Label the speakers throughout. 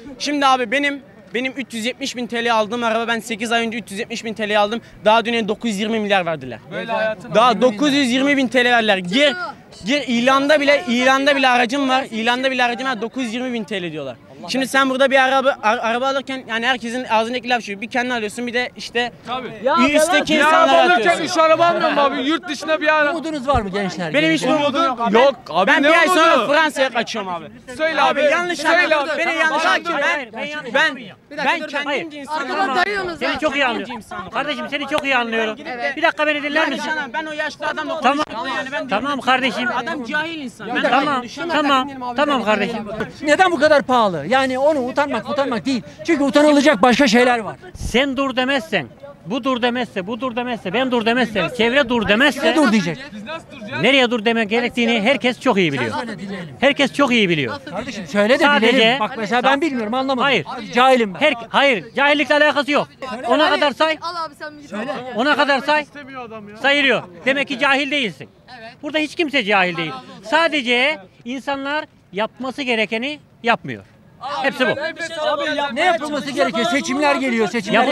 Speaker 1: Şimdi abi benim 370 bin TL aldığım araba, ben 8 ay önce 370 bin TL aldım. Daha dün 920 milyar verdiler. Böyle daha 920 bin TL verdiler. Gir ilanda bile aracım var. İlanda bile aracım var, 920 bin TL diyorlar. Şimdi sen burada bir araba alırken yani herkesin ağzındaki laf şu: bir kendin alıyorsun, bir de işte üstteki insanlara atıyorsun.
Speaker 2: Üç araba almıyorum abi, yurt dışına bir ara.
Speaker 3: Umudunuz var mı gençler?
Speaker 1: Benim hiç umudum yok abi.
Speaker 2: Yok abi,
Speaker 1: Ben
Speaker 2: ne
Speaker 1: bir ay sonra
Speaker 2: umudu?
Speaker 1: Fransa'ya kaçıyorum abi.
Speaker 2: Söyle abi,
Speaker 1: yanlış
Speaker 2: söyle
Speaker 1: anladın.
Speaker 2: abi.
Speaker 1: Beni yanlış anladın. Ben
Speaker 4: Hayır.
Speaker 1: kendimce insanım.
Speaker 4: Arkadan dayıyorsunuz.
Speaker 5: Seni çok iyi anlıyorum. Kardeşim seni çok iyi anlıyorum. Bir dakika beni dinler misin?
Speaker 1: Ben o yaşlı adamla
Speaker 5: Tamam.
Speaker 1: konuşuyorum yani, ben
Speaker 5: Tamam kardeşim.
Speaker 1: adam cahil insan.
Speaker 5: Tamam kardeşim.
Speaker 3: Neden bu kadar pahalı? Yani onu utanmak değil. Çünkü utanılacak başka şeyler var.
Speaker 5: Sen dur demezsen, bu dur demezse, ben dur demezsem, çevre dur demezse,
Speaker 3: Ne dur diyecek?
Speaker 5: nereye dur demek gerektiğini herkes çok iyi biliyor. Herkes çok iyi biliyor.
Speaker 3: Kardeşim söyle de
Speaker 5: Sadece-
Speaker 3: bilelim. Bak mesela ben bilmiyorum, anlamadım.
Speaker 5: Hayır.
Speaker 3: Cahilim ben.
Speaker 5: Hayır, cahillikle alakası yok. Ona kadar say,
Speaker 4: Al abi sen bir git.
Speaker 5: ona kadar say, sayılıyor. Demek ki cahil değilsin. Burada hiç kimse cahil değil. Sadece insanlar yapması gerekeni yapmıyor. Hepsi bu.
Speaker 3: Ne yapılması gerekiyor? Seçimler geliyor. Seçimler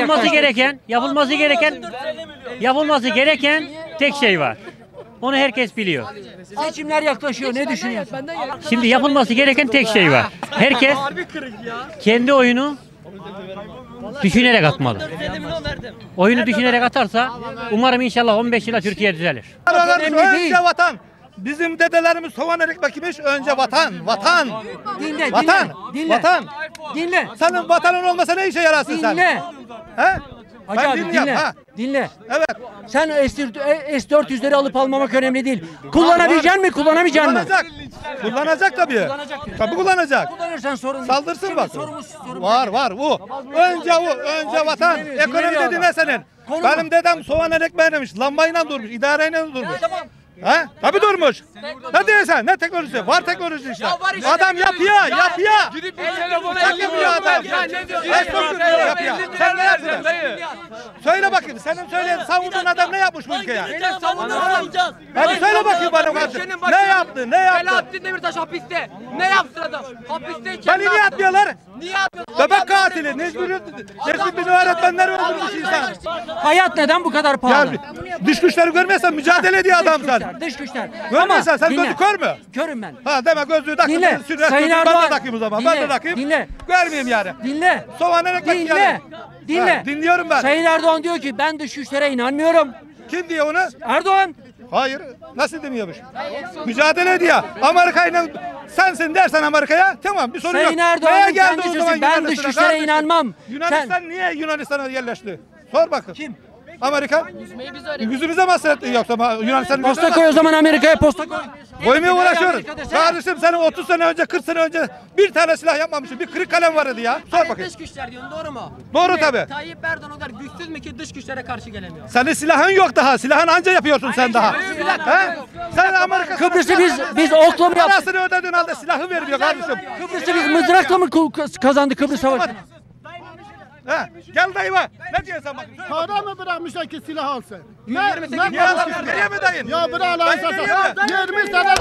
Speaker 5: Yapılması gereken tek şey var. Onu herkes biliyor.
Speaker 3: Seçimler yaklaşıyor. Ne düşünüyorsun?
Speaker 5: Şimdi yapılması gereken tek şey var. Herkes kendi oyunu düşünerek atmalı. Oyunu düşünerek atarsa umarım inşallah 15 yıla Türkiye düzelir.
Speaker 6: Önce vatan. Bizim dedelerimiz soğan ekmek yemiş, önce vatan.
Speaker 3: Dinle.
Speaker 6: Vatan.
Speaker 3: Dinle.
Speaker 6: Senin vatanın olmasa ne işe yararsın sen?
Speaker 3: Dinle.
Speaker 6: He?
Speaker 3: Hacı
Speaker 6: Ben
Speaker 3: abi
Speaker 6: dinliyorum,
Speaker 3: dinle.
Speaker 6: ha.
Speaker 3: Dinle.
Speaker 6: Evet.
Speaker 3: Sen S-400'leri alıp almamak önemli değil. Kullanabilecek mi? Kullanamayacaksın mı?
Speaker 6: Kullanacak tabii. Tabii kullanacak.
Speaker 3: Kullanırsan sorun değil.
Speaker 6: Saldırsın
Speaker 3: Şimdi
Speaker 6: bak.
Speaker 3: sorun
Speaker 6: Var bu. Önce vatan. Ekonomi dedi ne senin? Benim dedem soğan ekmeği yemiş, lambayla durmuş, idareyle durmuş. Ha? Tabii durmuş. Ne diyorsun? Ne teknolojisi? Var teknoloji işte. Adam yapıyor.
Speaker 2: Gidip bir telefona
Speaker 6: Yapıyor adam. Yapıyor. Sen ne yaptın? Söyle bakayım. Senin söyleyen savunduğun adam ne yapmış bu ülkeye? Hadi söyle bakayım bana kardeşim. Ne yaptı?
Speaker 7: Selahattin Demirtaş hapiste. Ne yaptı adam? Hapisteyken
Speaker 6: Beni niye atmıyorlar?
Speaker 7: Niye atıyorsun?
Speaker 6: Bebek katili. Necmi öğretmenler öldürmüş insan.
Speaker 3: Hayat neden bu kadar
Speaker 6: Ya
Speaker 3: pahalı?
Speaker 6: dış güçleri görmezsen mücadele ediyor adam sen.
Speaker 3: Dış güçler.
Speaker 6: Görmezsen sen
Speaker 3: dinle.
Speaker 6: gözü kör mü?
Speaker 3: Körüm ben.
Speaker 6: Ha demek gözlüğü takın.
Speaker 3: Dinle.
Speaker 6: Sünnet
Speaker 3: Sayın
Speaker 6: gözlüğü ben
Speaker 3: Erdoğan.
Speaker 6: de takayım o zaman.
Speaker 3: Dinle.
Speaker 6: Ben de takayım.
Speaker 3: Dinle.
Speaker 6: Görmeyeyim yani.
Speaker 3: Dinle.
Speaker 6: Soğan ekmek
Speaker 3: Dinle. Dinle.
Speaker 6: Ha, dinliyorum ben.
Speaker 3: Sayın Erdoğan diyor ki ben dış güçlere inanmıyorum.
Speaker 6: Kim diyor onu?
Speaker 3: Erdoğan.
Speaker 6: Hayır. Nasıl demiyormuş? Mücadele ediyor. Amerika'yla sensin dersen Amerika'ya tamam bir sorun yok.
Speaker 3: Sayın Erdoğan'ın
Speaker 6: Neye geldi
Speaker 3: kendi
Speaker 6: o
Speaker 3: sözü,
Speaker 6: zaman
Speaker 3: ben
Speaker 6: Yunanistan'a
Speaker 3: dış güçlere
Speaker 6: kardeşim?
Speaker 3: inanmam.
Speaker 6: Yunanistan niye Yunanistan'a yerleşti? Sor bakın.
Speaker 3: Kim?
Speaker 6: Amerika. Yüzümüze mi hasret yoksa Yunanistan'ın
Speaker 3: Posta koy o zaman, Amerika'ya posta koy.
Speaker 6: Koymaya uğraşıyoruz.
Speaker 3: Amerika'da sen-
Speaker 6: Kardeşim senin 30 sene önce 40 sene önce bir tane silah yapmamışsın. Bir kırık kalem vardı ya. Sor bakayım.
Speaker 7: Dış güçler diyorsun, doğru mu?
Speaker 6: Doğru tabii.
Speaker 7: Tayyip Erdoğan o kadar güçsüz mü ki dış güçlere karşı gelemiyor?
Speaker 6: Senin silahın yok daha. Silahını anca yapıyorsun sen daha. He? Sen Amerika
Speaker 3: Kıbrıs'ı biz okla mı yaptık?
Speaker 6: parasını ödediğin halde silahı vermiyor kardeşim.
Speaker 3: Kıbrıs'ı biz mızrakla mı kazandı Kıbrıs Savaşı?
Speaker 6: He? Gel dayıma. Ne diyorsun sen bakayım? Söyle.
Speaker 8: Para mı bırakmışlar ki silah alsın? Ne
Speaker 6: Niye alalım? Nereye mi dayın?
Speaker 8: Ya bırak lan
Speaker 6: Dayı
Speaker 8: sen.
Speaker 6: veriyor mu?
Speaker 8: 20 senelik.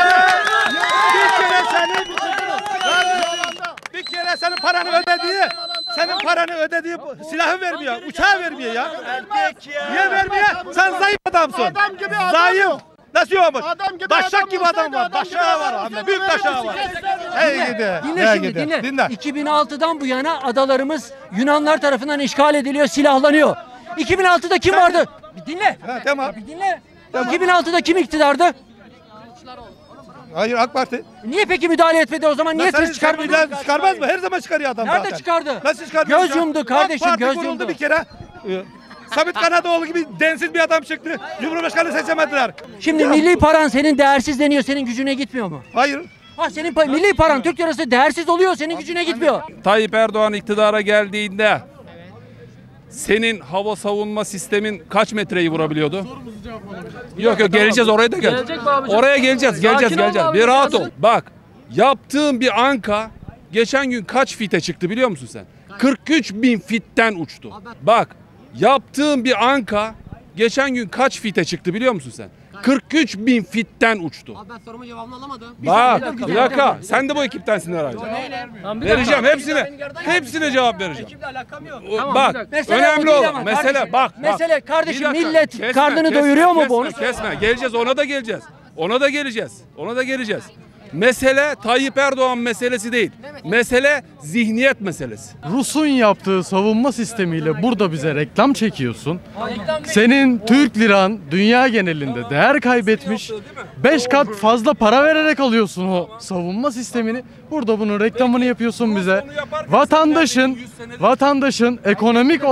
Speaker 6: Bir kere senin paranı ödediği silahı vermiyor. Uçağı vermiyor ya. Niye vermiyor? Sen zayıf adamsın.
Speaker 8: Adam gibi adam
Speaker 6: Zayıf.
Speaker 8: yok.
Speaker 6: Nasıl olmuş?
Speaker 8: Adam gibi
Speaker 6: Daşak
Speaker 8: adam
Speaker 6: gibi adam
Speaker 8: olsaydı
Speaker 6: var.
Speaker 8: adam gibi
Speaker 6: Daşağı var.
Speaker 8: adam
Speaker 6: Hem de
Speaker 8: olsaydı
Speaker 6: büyük
Speaker 8: böyle
Speaker 6: daşağı
Speaker 8: bir
Speaker 6: var.
Speaker 8: şey
Speaker 6: Hey gidi.
Speaker 3: Dinle
Speaker 6: hey
Speaker 3: şimdi
Speaker 6: gidi.
Speaker 3: dinle.
Speaker 6: Dinle.
Speaker 3: 2006'dan bu yana adalarımız Yunanlar tarafından işgal ediliyor, silahlanıyor. 2006'da kim vardı? Bir dinle.
Speaker 6: Ha, tamam.
Speaker 3: Bir dinle. 2006'da kim iktidardı?
Speaker 6: Hayır AK Parti.
Speaker 3: Niye peki müdahale etmedi o zaman? Niye ses çıkarmadı?
Speaker 6: Çıkarmaz mı? Her zaman çıkarıyor adam
Speaker 3: Nerede
Speaker 6: zaten.
Speaker 3: çıkardı?
Speaker 6: Nasıl çıkarmıyor?
Speaker 3: Göz yumdu kardeşim,
Speaker 6: AK Parti
Speaker 3: göz
Speaker 6: kuruldu
Speaker 3: yumdu.
Speaker 6: bir kere. Sabit Kanadoğlu gibi densiz bir adam çıktı. Cumhurbaşkanı seçemediler.
Speaker 3: Şimdi milli paran senin değersiz deniyor, senin gücüne gitmiyor mu?
Speaker 6: Hayır.
Speaker 3: Ha senin milli paran Türk lirası değersiz oluyor, senin gücüne gitmiyor.
Speaker 2: Tayyip Erdoğan iktidara geldiğinde senin hava savunma sistemin kaç metreyi vurabiliyordu? Yok geleceğiz oraya da geleceğiz. Oraya geleceğiz. Bir rahat ol. Bak yaptığın bir anka geçen gün kaç fite çıktı biliyor musun sen? 43 bin fitten uçtu. Bak yaptığın bir anka geçen gün kaç fite çıktı biliyor musun sen? 43 bin fitten uçtu.
Speaker 7: Abi ben sorumun cevabını alamadım.
Speaker 2: Bak bir dakika. Sen de bu ekiptensin herhalde. Vereceğim hepsine. Hepsine cevap vereceğim.
Speaker 7: Ekiple alakam yok.
Speaker 2: Bak
Speaker 3: Mesele
Speaker 2: önemli
Speaker 3: bu değil
Speaker 2: olan
Speaker 3: ama
Speaker 2: mesele
Speaker 3: kardeşim.
Speaker 2: bak.
Speaker 3: Mesele kardeşim,
Speaker 2: Bir dakika,
Speaker 3: millet karnını doyuruyor mu bu? Onu
Speaker 2: Kesme. Geleceğiz ona da geleceğiz. Ona da geleceğiz. Ona da geleceğiz. Mesele Tayyip Erdoğan meselesi değil. Mesele zihniyet meselesi.
Speaker 4: Rus'un yaptığı savunma sistemiyle burada bize reklam çekiyorsun. Senin Türk liran dünya genelinde değer kaybetmiş. 5 kat fazla para vererek alıyorsun o savunma sistemini. Burada bunun reklamını yapıyorsun bize. Vatandaşın ekonomik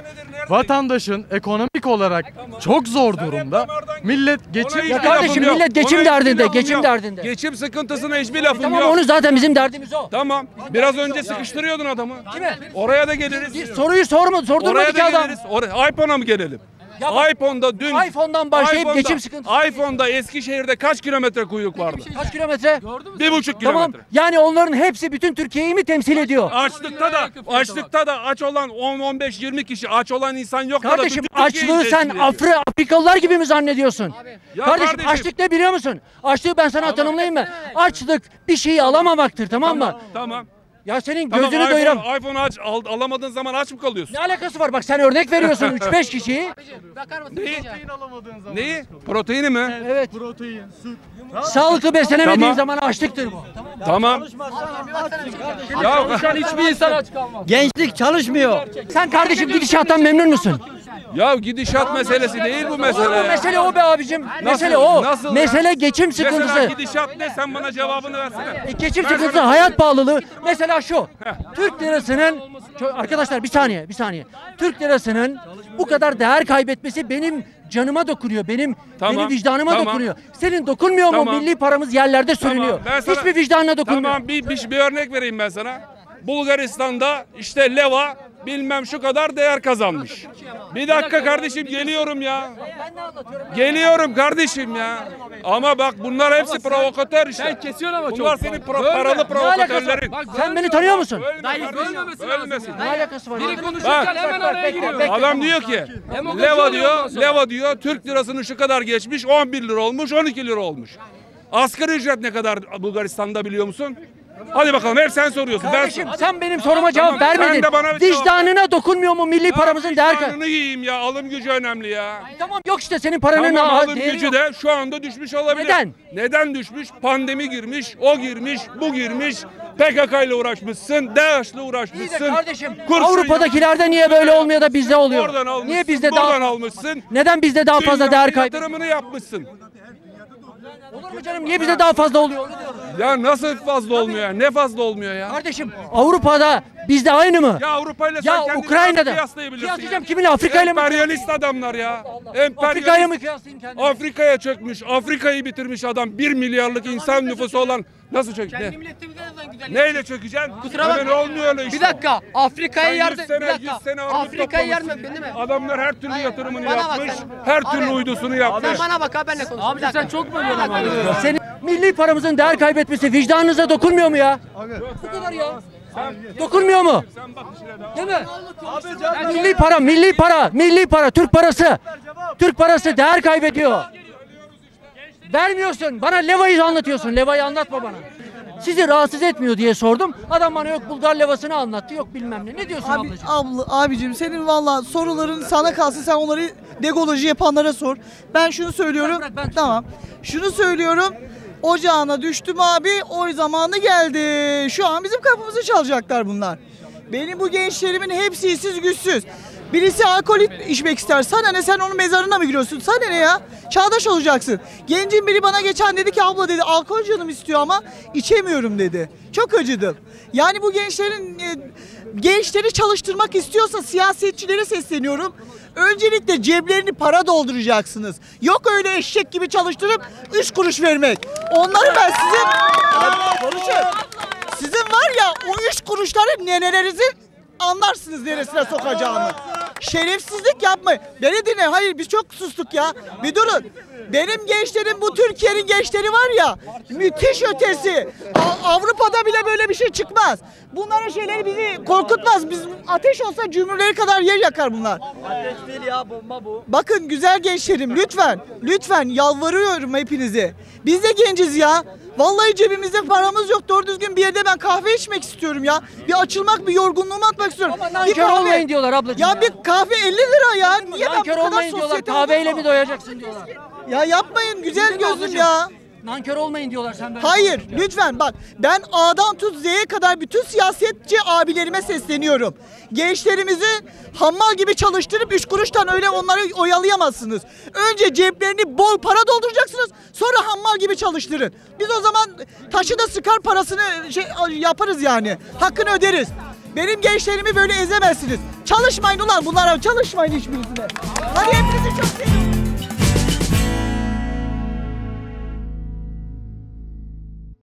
Speaker 4: olarak çok zor durumda. Millet geçim
Speaker 3: Ya kardeşim, millet geçim derdinde, geçim derdinde.
Speaker 2: Geçim sıkıntısına hiçbir lafım
Speaker 3: Tamam,
Speaker 2: yok.
Speaker 3: onu zaten bizim derdimiz o.
Speaker 2: Tamam. Biraz önce sıkıştırıyordun adamı.
Speaker 3: Kime?
Speaker 2: Oraya da geliriz.
Speaker 3: Soruyu sordurmadı
Speaker 2: Oraya
Speaker 3: ki
Speaker 2: da
Speaker 3: adam.
Speaker 2: geliriz. iPhone'a mı gelelim?
Speaker 3: Ya bak,
Speaker 2: iPhone'da dün
Speaker 3: iPhone'dan başlayıp geçim sıkıntısı.
Speaker 2: iPhone'da Eskişehir'de kaç kilometre kuyruk vardı?
Speaker 3: Kaç kilometre?
Speaker 2: 1,5 kilometre.
Speaker 3: Tamam. Yani onların hepsi bütün Türkiye'yi mi temsil ediyor?
Speaker 2: Açlıkta da aç olan 10-15-20 kişi aç olan insan yok da
Speaker 3: Kardeşim,
Speaker 2: bütün Türkiye'yi
Speaker 3: açlığı sen
Speaker 2: temsil ediyor.
Speaker 3: Afrikalılar gibi mi zannediyorsun?
Speaker 2: Ya
Speaker 3: Kardeşim, açlık ne biliyor musun? Açlığı ben sana tanımlayayım mı? Açlık bir şeyi alamamaktır, tamam mı?
Speaker 2: Tamam.
Speaker 3: Ya senin
Speaker 2: Tamam,
Speaker 3: gözünü doyuram.
Speaker 2: iPhone alamadığın zaman aç mı kalıyorsun?
Speaker 3: Ne alakası var? Bak sen örnek veriyorsun 3-5 kişiyi.
Speaker 7: Bakar mısın?
Speaker 2: Neyi? Proteini mi?
Speaker 3: Evet.
Speaker 4: protein, süt.
Speaker 3: Sağlıklı beslenemediğin
Speaker 2: Tamam.
Speaker 3: zaman açlıktır bu.
Speaker 2: Tamam.
Speaker 3: Hiçbir insan aç kalmaz.
Speaker 1: Gençlik çalışmıyor.
Speaker 3: Sen kardeşim gidişattan memnun musun?
Speaker 2: Ya gidişat meselesi değil bu mesele.
Speaker 3: Mesele o be abicim. Mesele o.
Speaker 2: Nasıl?
Speaker 3: Mesele geçim
Speaker 2: Mesela
Speaker 3: sıkıntısı.
Speaker 2: gidişat ne? Sen bana cevabını versene.
Speaker 3: Geçim sıkıntısı, hayat pahalılığı. Mesela şu. Türk lirasının arkadaşlar bir saniye. Türk lirasının bu kadar değer kaybetmesi benim canıma dokunuyor. Benim vicdanıma dokunuyor. Senin dokunmuyor mu? Milli paramız yerlerde sürünüyor.
Speaker 2: Ben sana-
Speaker 3: Hiçbir vicdanına dokunmuyor.
Speaker 2: Tamam bir örnek vereyim ben sana. Bulgaristan'da işte leva bilmem şu kadar değer kazanmış. Bir dakika kardeşim geliyorum ya. Geliyorum kardeşim ya. Ama bak bunlar hepsi provokatör işte. Sen kesiyorsun ama bunlar senin paralı provokatörlerin.
Speaker 3: Sen beni tanıyor musun?
Speaker 2: Bölmesin.
Speaker 3: Ne alakası var?
Speaker 2: Bak,
Speaker 7: Hemen araya giriyor.
Speaker 2: adam diyor ki leva diyor Türk lirasının şu kadar geçmiş 11 lira olmuş 12 lira olmuş. Asgari ücret ne kadar Bulgaristan'da biliyor musun? Hadi bakalım hep sen soruyorsun.
Speaker 3: Kardeşim sen benim soruma cevap
Speaker 2: Tamam,
Speaker 3: vermedin.
Speaker 2: sen de bana bir cevap
Speaker 3: Vicdanına dokunmuyor mu milli paramızın değer
Speaker 2: Vicdanını yiyeyim ya alım gücü önemli ya.
Speaker 3: Tamam, yok işte senin paranın
Speaker 2: Tamam alım
Speaker 3: değeri
Speaker 2: gücü
Speaker 3: yok.
Speaker 2: de şu anda düşmüş olabilir.
Speaker 3: Neden?
Speaker 2: Neden düşmüş? Pandemi girmiş, o girmiş, bu girmiş. PKK ile uğraşmışsın, DAEŞ'le
Speaker 3: İyi
Speaker 2: uğraşmışsın.
Speaker 3: de kardeşim
Speaker 2: kurşun
Speaker 3: Avrupa'dakilerde niye böyle olmuyor da bizde oluyor?
Speaker 2: Oradan almışsın,
Speaker 3: Niye bizde
Speaker 2: buradan
Speaker 3: daha
Speaker 2: almışsın.
Speaker 3: Neden bizde daha fazla
Speaker 2: Dünyanın
Speaker 3: değer kaybı?
Speaker 2: yatırımını yapmışsın.
Speaker 3: Olur mu canım? Niye bizde daha fazla oluyor? Onu diyorum.
Speaker 2: Ya nasıl fazla olmuyor ya? Ne fazla olmuyor ya?
Speaker 3: Kardeşim Avrupa'da bizde aynı mı?
Speaker 2: Ya Avrupa ile
Speaker 3: Ya
Speaker 2: sen kendini
Speaker 3: Ukrayna'da.
Speaker 2: kıyaslayabilirsin.
Speaker 3: Kıyaslayacağım kiminle? Afrika ile mi?
Speaker 2: Emperyalist adamlar ya.
Speaker 3: Afrika'yla mı kıyaslayayım kendimi?
Speaker 2: Afrika'ya çökmüş. Afrika'yı bitirmiş adam. 1 milyarlık insan nüfusu olan nasıl çökecek?
Speaker 7: Kendi milletimize yazan güzel.
Speaker 2: Neyle çökeceksin?
Speaker 7: Kusura bakma.
Speaker 2: Öyle olmuyor öyle işte.
Speaker 7: Bir dakika. Afrika'yı
Speaker 2: Sen
Speaker 7: yardım.
Speaker 2: 100 sene,
Speaker 7: Bir dakika.
Speaker 2: 100 sene armut
Speaker 7: Afrika'yı yardım
Speaker 2: toplamışsın.
Speaker 7: ettin değil mi?
Speaker 2: Adamlar her türlü yatırımını
Speaker 7: bana bak
Speaker 2: yapmış.
Speaker 7: sen.
Speaker 2: Her türlü
Speaker 7: Abi,
Speaker 2: uydusunu yapmış.
Speaker 7: Sen bana bak ha benle konuş. Abi sen çok mu
Speaker 3: Senin milli paramızın değer kaybetmesi vicdanınıza dokunmuyor mu ya? Bu kadar ya. Dokunmuyor mu? Değil mi? Milli para, Türk parası değer kaybediyor. Vermiyorsun. Bana levayı anlatıyorsun. Levayı anlatma bana. Sizi rahatsız etmiyor diye sordum. Adam bana yok Bulgar levasını anlattı. Yok bilmem ne. Ne diyorsun ablacığım?
Speaker 9: Abicim senin valla soruların sana kalsın, sen onları degoloji yapanlara sor. Ben şunu söylüyorum.
Speaker 3: Ben
Speaker 9: Tamam. Şunu söylüyorum. Ocağına düştüm abi. Oy zamanı geldi. Şu an bizim kapımızı çalacaklar bunlar. Benim bu gençlerimin hepsi işsiz güçsüz. Birisi alkol içmek ister. Sana ne, sen onun mezarına mı giriyorsun? Sana ne ya? Çağdaş olacaksın. Gencin biri bana geçen dedi ki abla dedi alkol canım istiyor ama içemiyorum dedi. Çok acıdım. Yani bu gençleri çalıştırmak istiyorsa siyasetçilere sesleniyorum. Öncelikle ceplerini para dolduracaksınız. Yok öyle eşek gibi çalıştırıp 3 kuruş vermek. Onları ben konuşun. Sizin var ya o 3 kuruşları nenelerinizin anlarsınız neresine sokacağını. Şerefsizlik yapmayın. Beni dinle. Hayır biz çok sustuk ya. Bir durun. Benim gençlerim bu Türkiye'nin gençleri var ya müthiş ötesi. Avrupa'da bile böyle bir şey çıkmaz. Bunların şeyleri bizi korkutmaz. Biz ateş olsa cümleleri kadar yer yakar bunlar.
Speaker 7: Ateş değil ya, bomba bu.
Speaker 9: Bakın güzel gençlerim lütfen. Lütfen yalvarıyorum hepinize. Biz de genciz ya. Vallahi cebimizde paramız yok. Doğru düzgün bir yerde ben kahve içmek istiyorum ya. Bir açılmak, bir yorgunluğumu atmak istiyorum.
Speaker 3: Ama nankör olmayın diyorlar ablacığım
Speaker 9: Ya bir kahve 50 lira ya. Niye ben
Speaker 3: nankör
Speaker 9: bu kadar
Speaker 3: olmayın diyorlar.
Speaker 9: sosyete
Speaker 3: Kahveyle
Speaker 9: oldum?
Speaker 3: mi doyacaksın diyorlar.
Speaker 9: Ya yapmayın güzel gözüm
Speaker 3: ablacığım?
Speaker 9: ya.
Speaker 3: Nankör olmayın diyorlar sen böyle.
Speaker 9: Hayır lütfen bak ben A'dan tut Z'ye kadar bütün siyasetçi abilerime sesleniyorum. Gençlerimizi hammal gibi çalıştırıp 3 kuruştan öyle onları oyalayamazsınız. Önce ceplerini bol para dolduracaksınız sonra hammal gibi çalıştırın. Biz o zaman taşı da sıkar parasını yaparız yani. Hakkını öderiz. Benim gençlerimi böyle ezemezsiniz. Çalışmayın ulan bunlara çalışmayın hiçbirisine. Hadi hepinizi çok seviyorum.